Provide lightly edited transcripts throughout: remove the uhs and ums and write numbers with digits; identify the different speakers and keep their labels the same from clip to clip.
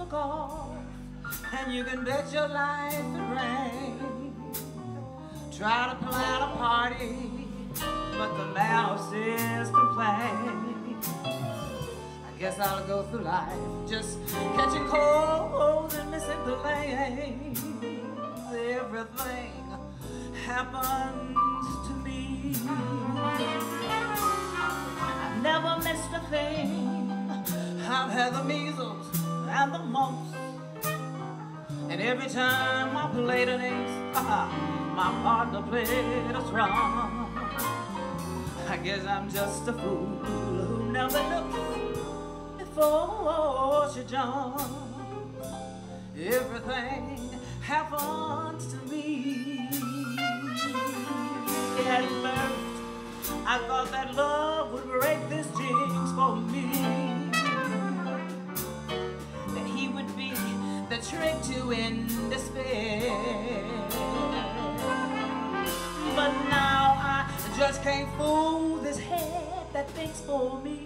Speaker 1: took off, and you can bet your life it rained. Try to plan a party, but the mouses complain. I guess I'll go through life just catching cold and missing the lanes. Everything happens to me. I've never missed a thing. I've had the measles and the mumps, and every time I played an ace, my partner played us wrong. I guess I'm just a fool who never looked before she jumps. Everything happens to me. At first, I thought that love would break this jinx for me, that he would be the trick to end despair. But now I just can't fool this head that thinks for me.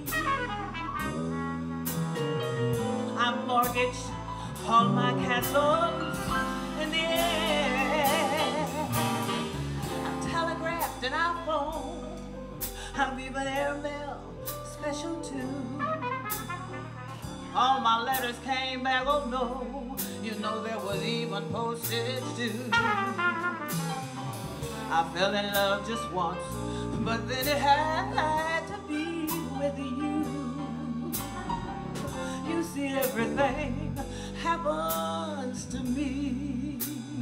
Speaker 1: I've mortgaged all my castles in the air. I've telegraphed and I've phoned. I've even airmail special too. All my letters came back, oh no. You know there was even postage due. I fell in love just once, but then it had to be with you. You see, everything happens to me.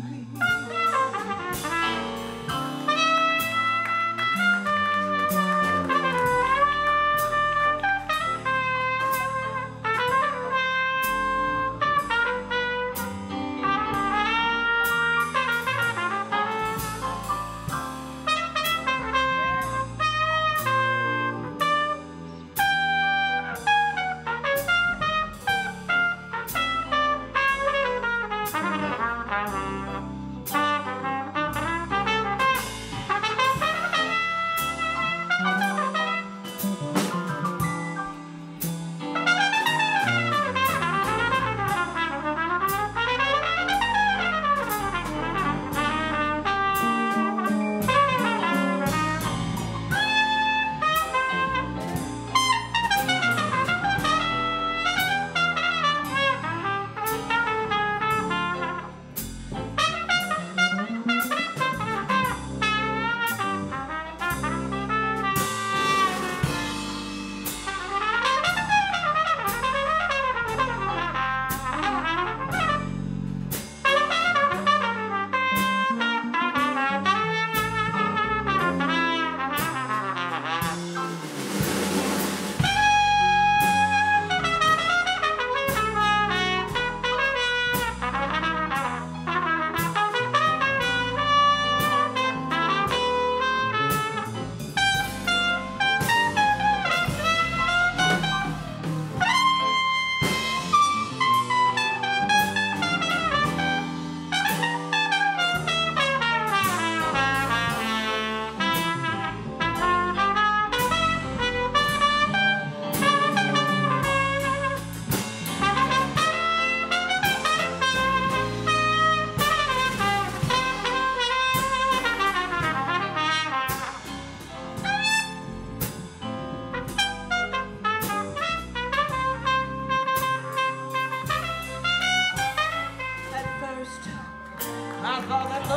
Speaker 1: I thought that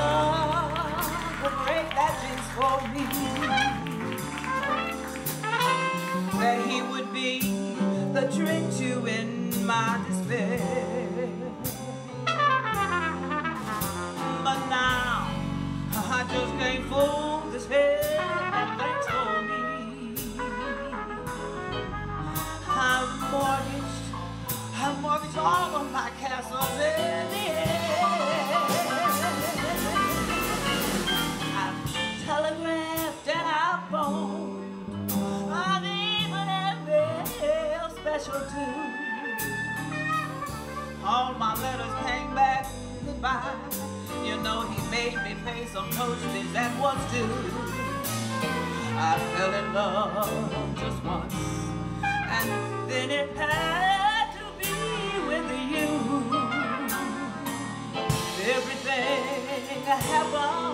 Speaker 1: love would break that jinx for me, that he would be the trick to end my despair. But now I just can't fool this head that thinks for me. I've mortgaged all of my castles in the air. I've telegraphed and I've phoned. I've even had mail special too. All my letters came back goodbye. You know he made me pay some postage that was due. I fell in love just once, and then it had to be with you. happen.